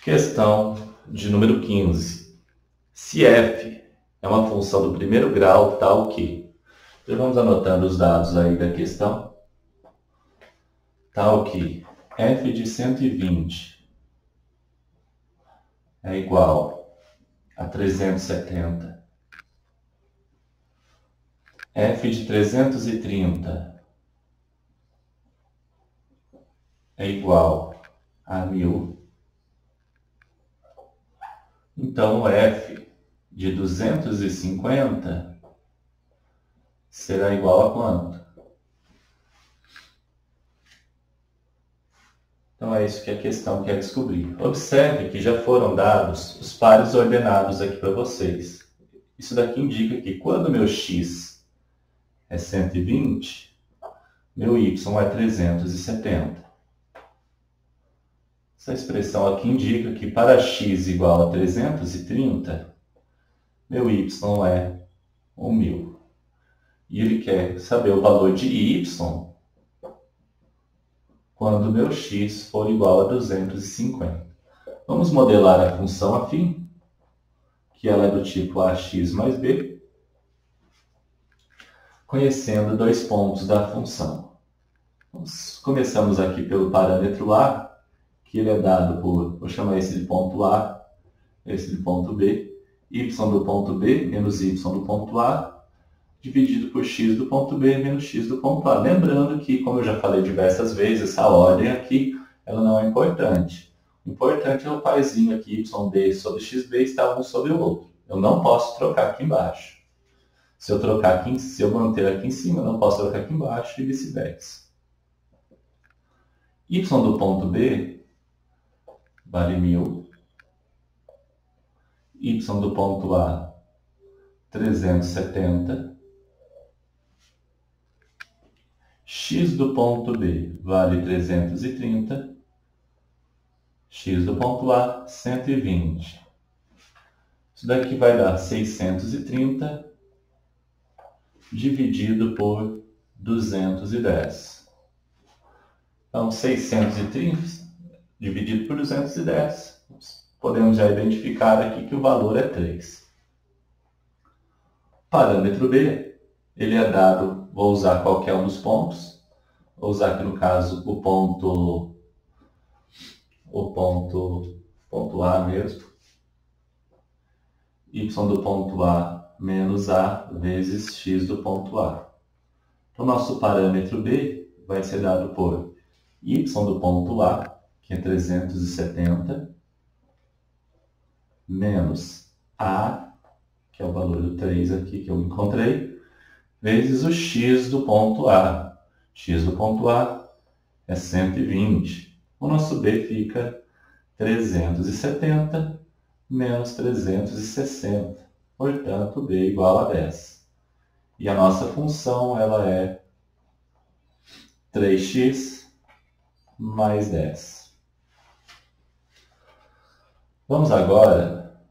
Questão de número 15. Se f é uma função do primeiro grau, tal que... Então, vamos anotando os dados aí da questão. Tal que f de 120 é igual a 370. F de 330 é igual a 1000. Então, f de 250 será igual a quanto? Então, é isso que a questão quer descobrir. Observe que já foram dados os pares ordenados aqui para vocês. Isso daqui indica que quando meu x é 120, meu y é 370. Essa expressão aqui indica que para x igual a 330, meu y é 1000. E ele quer saber o valor de y quando meu x for igual a 250. Vamos modelar a função afim, que ela é do tipo ax mais b, conhecendo dois pontos da função. Começamos aqui pelo parâmetro a, que ele é dado por, vou chamar esse de ponto A, esse de ponto B, y do ponto B menos y do ponto A, dividido por x do ponto B menos x do ponto A. Lembrando que, como eu já falei diversas vezes, essa ordem aqui ela não é importante. O importante é o parzinho aqui, yb sobre xb, está um sobre o outro. Eu não posso trocar aqui embaixo. Se eu trocar aqui, se eu manter aqui em cima, eu não posso trocar aqui embaixo e vice-versa. Y do ponto B vale 1000. Y do ponto A, 370. X do ponto B vale 330. X do ponto A, 120. Isso daqui vai dar 630 dividido por 210. Então, 630 dividido por 210. Podemos já identificar aqui que o valor é 3. Parâmetro B, ele é dado, vou usar qualquer um dos pontos. Vou usar aqui no caso o ponto A mesmo. Y do ponto A menos A vezes x do ponto A. Então, nosso parâmetro B vai ser dado por y do ponto A, que é 370, menos A, que é o valor do 3 aqui que eu encontrei, vezes o x do ponto A. X do ponto A é 120. O nosso B fica 370 menos 360. Portanto, B igual a 10. E a nossa função ela é 3x mais 10. Vamos agora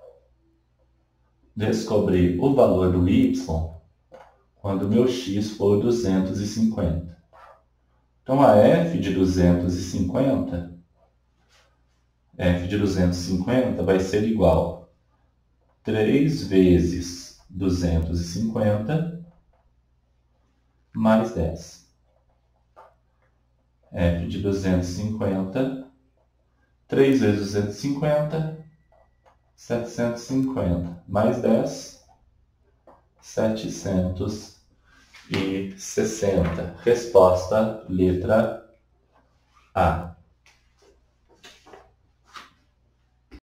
descobrir o valor do y quando meu x for 250. Então, a f de 250 vai ser igual a 3 vezes 250 mais 10. F de 250, 3 vezes 250, 750, mais 10, 760. Resposta, letra A.